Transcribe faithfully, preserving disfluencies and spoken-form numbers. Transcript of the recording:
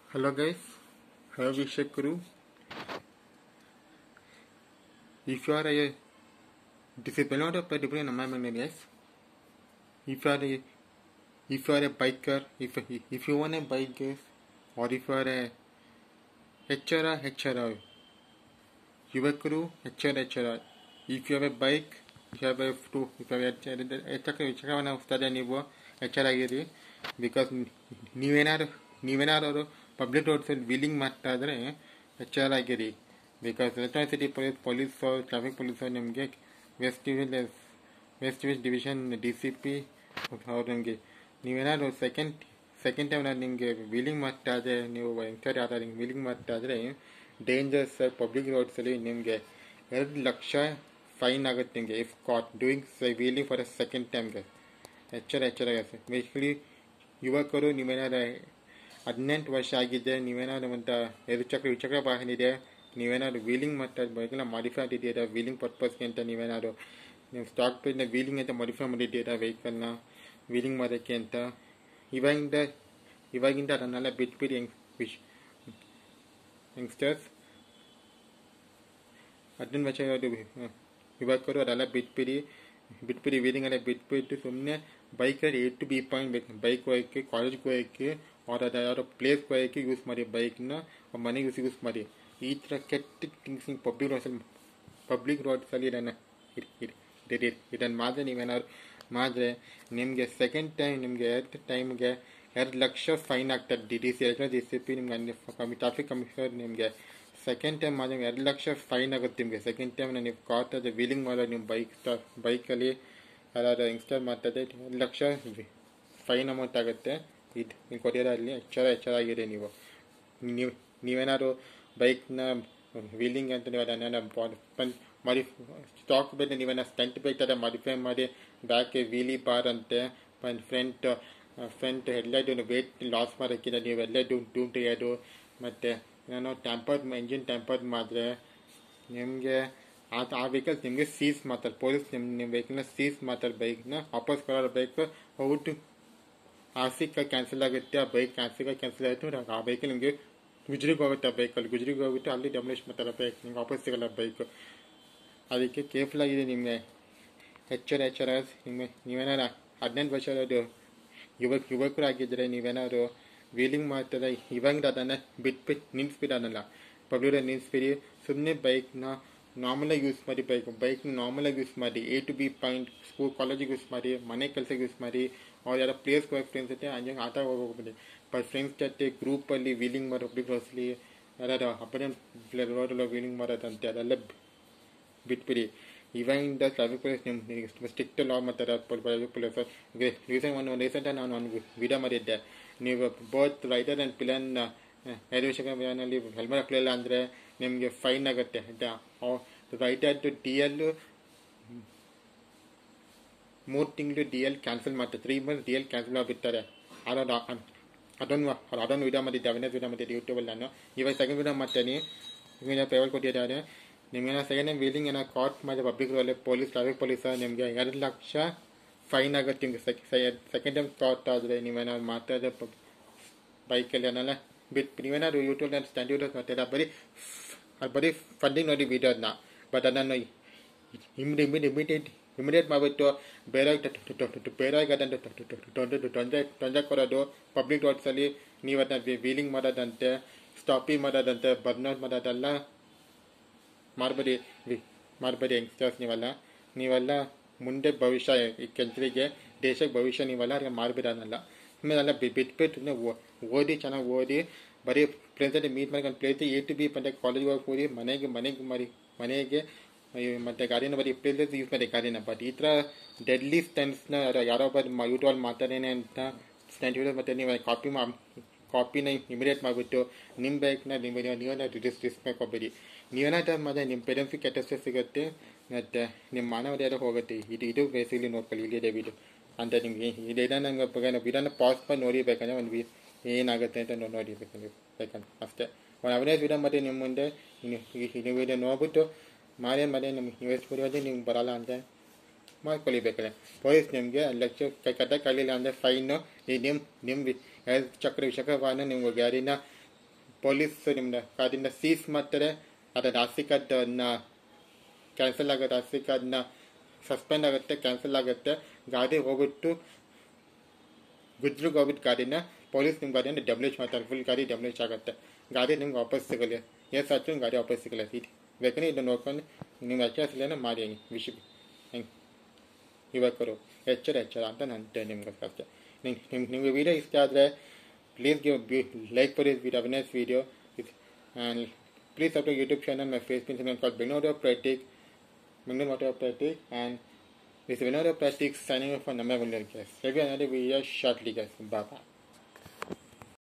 Hello guys, hello Vishakuru. If you are a disciplined or disciplined environment, guys. If you are a if you are a biker, if if you want a bike, guys, or if you are a H R A H R A, Yuvakuru H R A H R A. If you have a bike, if you have a two, if you have a ಹೆಚ್ಚಕವನ್ನ ಹೋಗ್ತದೆ ನೀವು ಎಚ್ಚರ ಆಗಿರಿ. Because ನೀವೇನಾದ್ರು ನೀವೇನಾದ್ರು public ರೋಡ್ಸಲ್ಲಿ wheeling ಮಾಡ್ತಾ ಇದ್ರೆ ಎಚ್ಚರ ಆಗಿರಿ. Because electronic city police police traffic ಪೊಲೀಸರು ನಿಮಗೆ west west west division D C P ಅವ್ರು ನಿಮಗೆ ನೀವೇನಾದ್ರು ಸೆಕೆಂಡ್ ಸೆಕೆಂಡ್ ಟೈಮ್ ನಾನು ನಿಮಗೆ ವೀಲಿಂಗ್ ಮಾಡ್ತಾ ಇದ್ರೆ ನೀವು ಎಂಕ್ವೈರಿ ಆದ ನಿಮ್ಗೆ ವೀಲಿಂಗ್ ಮಾಡ್ತಾ ಇದ್ರೆ ಡೇಂಜರ್ಸ್ ಪಬ್ಲಿಕ್ ರೋಡ್ಸಲ್ಲಿ ನಿಮಗೆ ಎರಡು ಲಕ್ಷ ಫೈನ್ ಆಗುತ್ತೆ ನಿಮಗೆ if caught doing wheeling for a second ಟೈಮ್ಗೆ. ಎಚ್ಚರ ಎಚ್ಚರ ಬೇಸಿಕಲಿ ಯುವಕರು ನೀವೇನಾದ್ರು ಹದಿನೆಂಟು ವರ್ಷ ಆಗಿದೆ, ನೀವೇನಾದ್ರು ಒಂದು ಎರಡು ಚಕ್ರ ದ್ವಿಚಕ್ರ ವಾಹನ ಇದೆ, ನೀವೇನಾದ್ರು ವೀಲಿಂಗ್ ಮಾಡ್ತಾ ಬೈಕ್ನ ಮಾಡಿಫೈ ಮಾಡಿದ್ದೀರಾ ವೀಲಿಂಗ್ ಪರ್ಪಸ್ಗೆ ಅಂತ, ನೀವೇನಾದ್ರು ನೀವು ಸ್ಟಾಕ್ ಪ್ರೈಸ್ನ ವೀಲಿಂಗ್ ಅಂತ ಮಾಡಿಫೈ ಮಾಡಿದ್ದೀರಾ ವೆಹಿಕಲ್ನ ವೀಲಿಂಗ್ ಮಾಡೋಕ್ಕೆ ಅಂತ, ಇವಾಗಿಂದ ಇವಾಗಿಂದ ಅದನ್ನೆಲ್ಲ ಬಿಟ್ಬಿಡಿ ಯಂಗ್ ವಿಶ್ ಯಂಗ್ಸ್ಟರ್ಸ್. ಹದಿನೆಂಟು ವರ್ಷ ಯುವಕರು ಅದೆಲ್ಲ ಬಿಟ್ಬಿಡಿ ಬಿಟ್ಬಿಡಿ ವೀಲಿಂಗ್ ಎಲ್ಲ ಬಿಟ್ಬಿಟ್ಟು ಸುಮ್ಮನೆ ಬೈಕಲ್ಲಿ ಎ ಟು ಬಿ ಪಾಯಿಂಟ್ ಬೇಕು ಬೈಕ್ ಹೋಗೋಕ್ಕೆ, ಕಾಲೇಜ್ಗೆ ಹೋಗೋಕ್ಕೆ, ಅವ್ರ ಅದು ಯಾರೋ ಪ್ಲೇಸ್ಗೆ ಹೋಗೋಕ್ಕೆ ಯೂಸ್ ಮಾಡಿ ಬೈಕ್ನ, ಮನೆಗೆ ಯೂಸ್ ಯೂಸ್ ಮಾಡಿ. ಈ ಥರ ಕೆಟ್ಟ ಥಿಂಗ್ಸ್ ನೀವು ಪಬ್ಲಿಕ್ ರೋಡ್ಸಲ್ಲಿ ಪಬ್ಲಿಕ್ ರೋಡ್ಸಲ್ಲಿ ಇದನ್ನು ಇದನ್ನು ಮಾಡಿದ್ರೆ ನೀವೇನಾದ್ರು ಮಾಡಿದ್ರೆ ನಿಮಗೆ ಸೆಕೆಂಡ್ ಟೈಮ್ ನಿಮಗೆ ಎರಡು ಟೈಮ್ಗೆ ಎರಡು ಲಕ್ಷ ಫೈನ್ ಆಗ್ತದೆ. D D C electronic D C P ನಿಮ್ಗೆ ಕಮ್ಮಿ ಟ್ರಾಫಿಕ್ ಕಮಿಷನರ್ ನಿಮಗೆ ಸೆಕೆಂಡ್ ಟೈಮ್ ಮಾಡಿದ್ರೆ ಎರಡು ಲಕ್ಷ ಫೈನ್ ಆಗುತ್ತೆ ನಿಮಗೆ. ಸೆಕೆಂಡ್ ಟೈಮ್ ನೀವು ಕಾಟ್ ಅದು ವೀಲಿಂಗ್ ಮಾಡೋದು ನಿಮ್ಮ ಬೈಕ್ ಬೈಕಲ್ಲಿ ಯಾರಾದ್ರು ಇನ್ಸ್ಟಾಲ್ ಮಾಡ್ತದೆ ಎರಡು ಲಕ್ಷ ಫೈನ್ ಅಮೌಂಟ್ ಆಗುತ್ತೆ. ಇದು ನೀವು ಕೊರಿಯರಲ್ಲಿ ಎಚ್ಚರ ಎಚ್ಚರ ಆಗಿದೆ. ನೀವು ನೀವು ನೀವೇನಾದ್ರು ಬೈಕ್ನ ವೀಲಿಂಗ್ ಅಂತ ನೀವು ಅದನ್ನು ಮಾಡಿ ಸ್ಟಾಕ್ ಬೇರೆ ನೀವೇನ ಸ್ಟಂಟ್ ಬೈಕ್ ಥರ ಮಾಡಿಫೈ ಮಾಡಿ ಬ್ಯಾಕೆ ವೀಲಿ ಬಾರ್ ಅಂತೆ front front headlight weight loss ಮಾಡೋಕ್ಕಿಂತ ನೀವೆಲ್ಲ ಡೂಮ್ ಡೂಮ್ ತೆಗೆಯೋದು ಮತ್ತು ಏನೋ ಟ್ಯಾಂಪರ್ಡ್ ಇಂಜಿನ್ ಟ್ಯಾಂಪರ್ಡ್ ಮಾಡಿದ್ರೆ ನಿಮಗೆ ಆ ಆ ವೆಹಿಕಲ್ಸ್ ನಿಮಗೆ ಸೀಸ್ ಮಾಡ್ತಾರೆ ಪೊಲೀಸ್. ನಿಮ್ಮ ನಿಮ್ಮ ವೆಹಿಕಲ್ನ ಸೀಸ್ ಮಾಡ್ತಾರೆ ಬೈಕ್ನ ವಾಪಸ್ ಕೊಡೋ bike out R C card cancel ಆಗುತ್ತೆ. ಆ bike R C card cancel ಆಯಿತು, ಆ ಬೈಕಲ್ಲಿ ನಿಮಗೆ ಗುಜ್ರಿಗೆ ಹೋಗುತ್ತೆ. ಆ ಬೈಕಲ್ಲಿ ಗುಜ್ರಿಗೆ ಹೋಗುತ್ತೆ, ಅಲ್ಲಿ ಡೆಮೊಲಿಷ್ ಮಾಡ್ತಾರೆ ಬೈಕ್, ನಿಮ್ಗೆ ವಾಪಸ್ ಸಿಗಲ್ಲ ಬೈಕ್. ಅದಕ್ಕೆ ಕೇರ್ಫುಲ್ ಆಗಿದೆ. ನಿಮಗೆ ಎಚ್ಚರ ಎಚ್ಚರ ನಿಮಗೆ ನೀವೇನಾರು ಹದಿನೆಂಟು ವರ್ಷ ಇರೋದು ಯುವಕ ಯುವಕರಾಗಿದ್ದರೆ ನೀವೇನಾದ್ರು ವೀಲಿಂಗ್ ಮಾಡ್ತಾರೆ ಇವಾಗ ಅದನ್ನು ಬಿಟ್ಬಿಟ್ಟು ನಿಲ್ಲಿಸ್ಬಿಡೋನಲ್ಲ ಪಬ್ಲಿಕ್ ನಿಲ್ಲಿಸ್ಬಿಡಿ. ಸುಮ್ಮನೆ ಬೈಕ್ನ ನಾರ್ಮಲಾಗಿ ಯೂಸ್ ಮಾಡಿ, ಬೈಕ್ ಬೈಕ್ನ ನಾರ್ಮಲಾಗಿ ಯೂಸ್ ಮಾಡಿ, A to B point school ಕಾಲೇಜಿಗೆ ಯೂಸ್ ಮಾಡಿ, ಮನೆ ಕೆಲಸಕ್ಕೆ ಯೂಸ್ ಮಾಡಿ, ಅವ್ರು ಯಾರೋ ಪ್ಲೇಸ್ಗೆ ಹೋಗಿ ಫ್ರೆಂಡ್ಸ್ ಜೊತೆ ಹಂಗೆ ಆಟ ಹೋಗ್ಬೋದು. ಬಟ್ ಫ್ರೆಂಡ್ಸ್ ಜೊತೆ ಗ್ರೂಪಲ್ಲಿ ವೀಲಿಂಗ್ ಮಾಡೋ ಪಬ್ಲಿಕ್ ರೋಡ್ಸಲ್ಲಿ ಯಾರು ಹಬ್ಬದ ರೋಡಲ್ಲಿ ವೀಲಿಂಗ್ ಮಾಡೋದಂತೆ ಅದೆಲ್ಲ ಬಿಟ್ಬಿಡಿ. ಇವಾಗಿಂದ ಟ್ರಾಫಿಕ್ ಪೊಲೀಸ್ ನಿಮ್ಮ ಸ್ಟ್ರಿಕ್ಟ್ ಲಾ ಮಾಡ್ತಾರೆ ಟ್ರಾಫಿಕ್ ಪೊಲೀಸ್. ರೀಸೆಂಟ್ ಒಂದು ರೀಸೆಂಟಾಗಿ ನಾನು ಒಂದು ವಿಡಿಯೋ ಮಾಡಿದ್ದೆ, ನೀವು ಬೋತ್ ರೈಡರ್ ಆ್ಯಂಡ್ ಪಿಲನ್ ಎರಡು ವಿಷಯಗಳಲ್ಲಿ ಹೆಲ್ಮೆಟ್ ಹಾಕಲಿಲ್ಲ ಅಂದರೆ ನಿಮಗೆ ಫೈನ್ ಆಗುತ್ತೆ. ರೈಡರ್ದು ಡಿ ಎಲ್ ಮೂರು ತಿಂಗಳು ಡಿ ಎಲ್ ಕ್ಯಾನ್ಸಲ್ ಮಾಡ್ತಾರೆ, three months D L cancel ಆಗಿಬಿಡ್ತಾರೆ. ಅದೊಂದು ಅದೊಂದು ಅದೊಂದು ವಿಡಿಯೋ ಮಾಡಿದ್ದೆ, ಅವಿನಾಶ್ ವಿಡಿಯೋ ಮಾಡಿದ್ದೆ ಯೂಟ್ಯೂಬಲ್ಲಿ. ನಾನು ಇವಾಗ ಸೆಕೆಂಡ್ ವಿಡಿಯೋ ಮಾಡ್ತೀನಿ, ಈಗ ಪೇವಲ್ ಕೊಟ್ಟಿದ್ದಾರೆ. ನಿಮಗೇನೋ ಸೆಕೆಂಡ್ ಟೈಮ್ ವೀಲಿಂಗ್ ಏನೋ ಕಾಟ್ ಮಾಡಿ ಪಬ್ಲಿಕ್ ರೋಡಲ್ಲಿ ಪೊಲೀಸ್ ಟ್ರಾಫಿಕ್ ಪೊಲೀಸ್ ನಿಮಗೆ ಎರಡು ಲಕ್ಷ ಫೈನ್ ಆಗುತ್ತೆ. ನಿಮಗೆ ಸೆಕೆಂಡ್ ಟೈಮ್ ಕಾಟ್ ಆದರೆ ನೀವೇನಾದ್ರು ಮಾಡ್ತಾ ಇದ್ದರೆ ಬೈಕಲ್ಲಿ ಅದನ್ನೆಲ್ಲ ಬಿಟ್ಟು ನೀವೇನಾದ್ರು ಯೂಟ್ಯೂಬ್ನಲ್ಲಿ ಸ್ಟ್ಯಾಂಡ್ ವೀಡಿಯೋಸ್ ಮಾಡ್ತೀರಾ, ಬರೀ ಅದು ಬರೀ ಫಂಡಿಂಗ್ ನೋಡಿ ವೀಡಿಯೋದನ್ನ. ಬಟ್ ಅದನ್ನು ಇಮಿಡಿ ಇಮಿಡಿ ಇಮಿಡಿಯೇಟ್ ಇಮಿಡಿಯೇಟ್ ಮಾಡಿಬಿಟ್ಟು ಬೇರೆ ಬೇರೆಗೆ ಅದನ್ನು ತೊಂದರೆ ತೊಂದರೆ ಕೊಡೋದು ಪಬ್ಲಿಕ್ ರೋಡ್ಸಲ್ಲಿ ನೀವು ಅದನ್ನ ವೀಲಿಂಗ್ ಮಾಡೋದಂತೆ, ಸ್ಟಾಪಿಂಗ್ ಮಾಡೋದಂತೆ, ಬರ್ನೌಟ್ ಮಾಡೋದೆಲ್ಲ ಮಾಡಬೇಡಿ ಮಾಡಬೇಡಿ ಯಂಗ್ಸ್ಟರ್ಸ್. ನೀವೆಲ್ಲ ನೀವೆಲ್ಲ ಮುಂದೆ ಭವಿಷ್ಯ ಈ ಕೆಲಸರಿಗೆ ದೇಶಕ್ಕೆ ಭವಿಷ್ಯ ನೀವೆಲ್ಲ ಅದಕ್ಕೆ ಮಾಡಬೇಡಲ್ಲ. ಆಮೇಲೆಲ್ಲ ಬಿಟ್ಬಿಟ್ಟು ಓದಿ ಚೆನ್ನಾಗಿ ಓದಿ, ಬರೀ ಫ್ರೆಂಡ್ಸಲ್ಲಿ ಮೀಟ್ ಮಾಡಿ ಒಂದು ಪ್ಲೇಸ್ ಎ ಟು ಬಿ ಬಂದಾಗ ಕಾಲೇಜ್ಗೆ ಹೋಗಿ ಹೋಗಿ ಮನೆಗೆ ಮನೆಗೆ ಮಾಡಿ ಮನೆಗೆ ಮತ್ತು ಗಾಡಿನ ಬರೀ ಪ್ಲೇಸಸ್ ಯೂಸ್ ಮಾಡಿ ಗಾಡಿನ. ಬಟ್ ಈ ಥರ ಡೆಡ್ಲಿ ಸ್ಟಂಟ್ಸ್ನ ಯಾರೋ ಒಬ್ಬರು ಯೂಟ್ಯೂಬಲ್ಲಿ ಮಾತಾಡೇನೆ ಅಂತ ಸ್ಟಂಟ್ ವೀಡಿಯೋ ಮತ್ತು ನೀವು ಕಾಪಿ ಮಾ ಕಾಪಿನ ಇಮಿಡಿಯೇಟ್ ಮಾಡಿಬಿಟ್ಟು ನಿಮ್ಮ ಬೈಕ್ನ ನಿಮ್ಮ ನೀವೇನ ರಿಸ್ ರಿಸ್ಕ್ ಮಾಡ್ಕೊಬೇಡಿ. ನೀವೇನಾದ್ರು ಮಾಡಿದ್ರೆ ನಿಮ್ಮ ಪೇರೆಂಟ್ಸಿಗೆ ಕೆಟ್ಟಷ್ಟೇ ಸಿಗುತ್ತೆ ಮತ್ತು ನಿಮ್ಮ ಮಾನವರ್ಯಾದ ಹೋಗುತ್ತೆ. ಇದು ಇದು ಬೇಸಿಕಲಿ ನೋಡ್ಕೊಳ್ಳಿ ಇಲ್ಲಿದೆ ವಿಡಿಯೋ ಅಂತ. ನಿಮಗೆ ಇದೇನ ನಂಗೆ ವಿಡಿಯೋನ ಪಾಸ್ ಮಾಡಿ ನೋಡಿಬೇಕಂದ್ರೆ ಒಂದು ವಿ ಏನಾಗುತ್ತೆ ಅಂತ ನೋಡಿಬೇಕು ನೀವು ಬೇಕಂತ ಅಷ್ಟೇ. ಒಂದು ಅವಿನಾಶ್ ವಿಡಿಯೋ ಮಾಡಿ ನಿಮ್ಮ ಮುಂದೆ ನೀವು ವಿಡಿಯೋ ನೋಡ್ಬಿಟ್ಟು ಮಾಡೇ ಮಾಡಿ ನಿಮ್ಗೆ ಇನ್ವೆಸ್ಟ್ ಕೊಡೋದೇ ನಿಮ್ಗೆ ಬರೋಲ್ಲ ಅಂದರೆ ಮಾಡ್ಕೊಳಿಬೇಕಾದ್ರೆ ಪೊಲೀಸ್ ನಿಮಗೆ ಲಕ್ಷ ಕಟ್ಟಕ್ಕೆ ಆಗಲಿಲ್ಲ ಅಂದರೆ ಫೈನು ನಿಮ್ಮ ನಿಮ್ಮ ಎರಡು ಚಕ್ರ ವಿಷಕವಾನ ನಿಮ್ಗೆ ಗಾಡಿನ ಪೊಲೀಸ್ ನಿಮ್ಮನ್ನ ಕಾರಿಂದ ಸೀಸ್ ಮಾಡ್ತಾರೆ. ಅದರ ಆರ್ ಸಿ ಕಾರ್ಡನ್ನ ಕ್ಯಾನ್ಸಲ್ ಆಗುತ್ತೆ, ಆರ್ ಸಿ ಕಾರ್ಡ್ನ ಸಸ್ಪೆಂಡ್ ಆಗುತ್ತೆ, ಕ್ಯಾನ್ಸಲ್ ಆಗುತ್ತೆ. ಗಾಡಿ ಹೋಗ್ಬಿಟ್ಟು ಗುಜ್ರಿಗೆ ಹೋಗ್ಬಿಟ್ಟು ಗಾಡಿನ ಪೊಲೀಸ್ ನಿಮ್ಮ ಗಾಡಿಯನ್ನು ಡೆಮೊಲಿಷ್ ಮಾಡ್ತಾರೆ. ಫುಲ್ ಗಾಡಿ ಡೆಮೊಲಿಷ್ ಆಗುತ್ತೆ. ಗಾಡಿ ನಿಮ್ಗೆ ವಾಪಸ್ ಸಿಗಲ್ಲ. ಎಷ್ಟು ಆದರೂ ಗಾಡಿ ವಾಪಸ್ ಸಿಗಲ್ಲ. ಇದು ಬೇಕಂದ್ರೆ ಇದನ್ನು ನೋಡ್ಕೊಂಡು ನಿಮ್ಮ ಎಚ್ಚರಿಕೆಯನ್ನು ಮಾಡಿ ಹೆಂಗೆ ವಿಷಯ ಹೆಂಗೆ ಯುವಕರು ಎಚ್ಚರ ಎಚ್ಚರ ಅಂತ ನಾನು ನಿಮ್ಗೋಸ್ಕರ. ನಿಮ್ಗೆ ನಿಮ್ಗೆ ನಿಮಗೆ ವೀಡಿಯೋ ಇಷ್ಟ ಆದರೆ please give like for this video, awareness video. And please subscribe YouTube channel, my Facebook channel called Bengaluru Pratik, Bengaluru Motor Pratik, and this is Bengaluru Pratik signing off for Namma Bundir guys. Maybe another video shortly guys. Bye bye.